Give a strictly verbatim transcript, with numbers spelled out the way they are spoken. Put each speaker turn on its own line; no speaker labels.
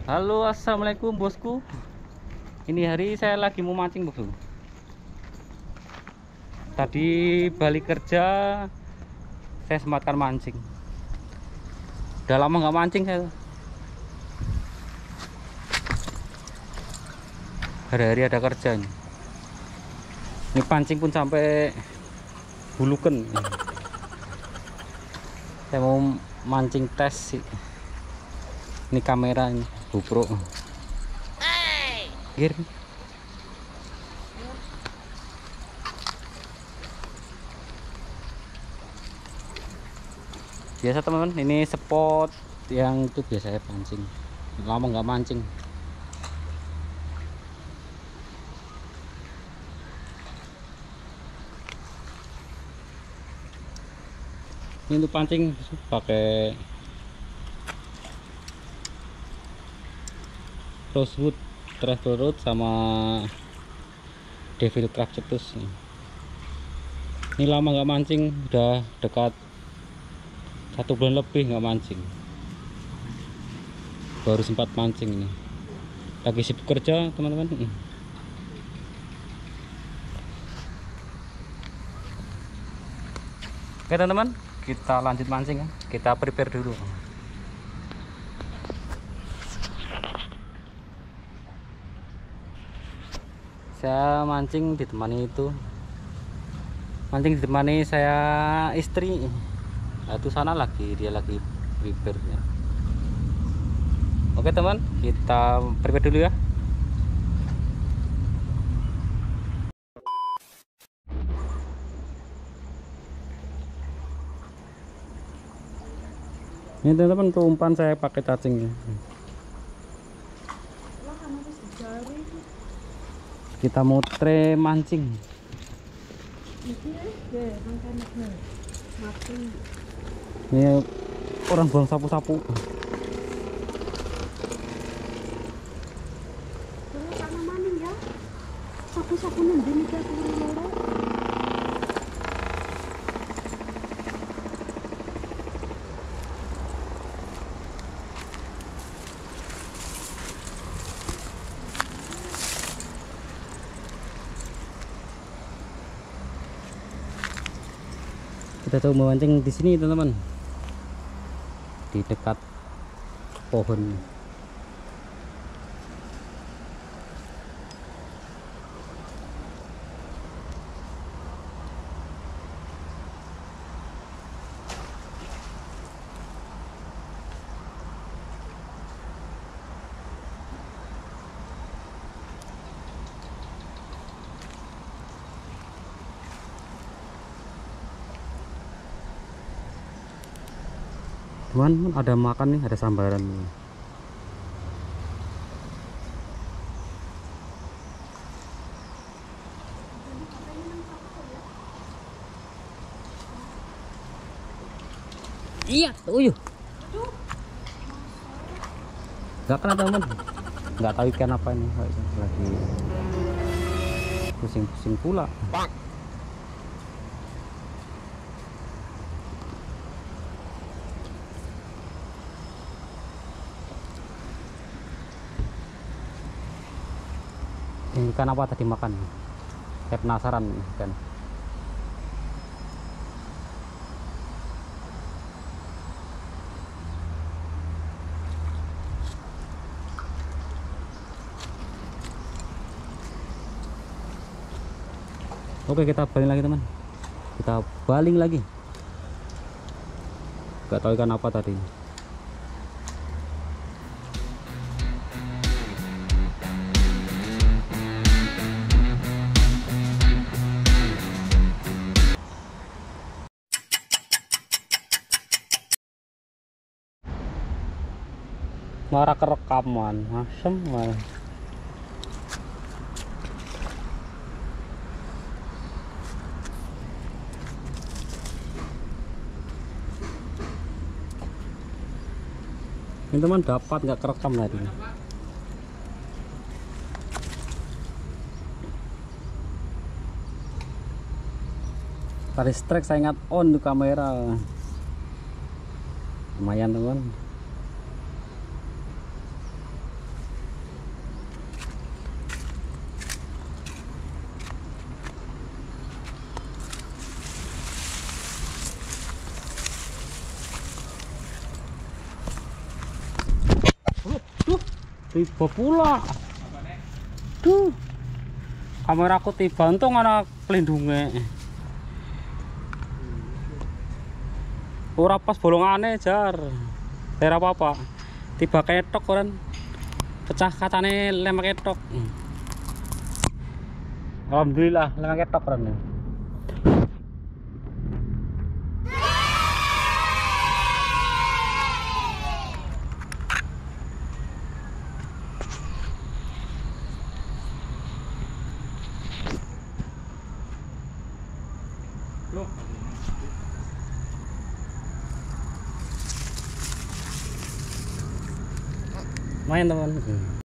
Halo, assalamualaikum bosku. Ini hari saya lagi mau mancing bosku. Tadi balik kerja saya sempatkan mancing. Udah lama nggak mancing saya. Hari-hari ada kerja ini. Ini pancing pun sampai Buluken. Saya mau mancing tes sih. Ini kamera ini GoPro. Gear. Biasa teman-teman, ini spot yang itu biasa saya pancing. Lama nggak mancing. Ini untuk pancing pakai Rosewood Travel Rod sama Devil Craft Cetus. Ini lama nggak mancing, udah dekat satu bulan lebih nggak mancing. Baru sempat mancing ini. Lagi sibuk kerja teman-teman. Oke teman-teman, kita lanjut mancing ya. Kita prepare dulu. Saya mancing ditemani itu mancing ditemani saya istri. Nah, itu sana lagi dia lagi prepare ya. Oke teman, kita prepare dulu ya. Ini teman-teman, untuk umpan saya pakai cacing ya. Kita mau tre mancing. Ini orang buang sapu-sapu.
Sapu-sapu nanti kita turun.
Kita coba mancing di sini teman-teman, di dekat pohon. Cuman ada makan nih, ada sambaran nih. Iya, uyuh. Gak kena teman, nggak tahu ikan apa ini, lagi pusing-pusing pula. Ikan apa tadi makan? Saya penasaran kan. Oke, kita baling lagi teman. Kita baling lagi. Gak tahu ikan apa tadi. Marah kerekaman, asem malah. Ini teman dapat nggak kerekam tadi. Tadi strike saya ingat on tuh kamera. Lumayan teman. tiba pula. Duh. Kameraku tiba untung ana pelindungnya. Ora pas bolongane jar. Ora apa-apa. Tiba ketok kan. Pecah kacane lem ketok. Alhamdulillah lem ketok kan. Main teman.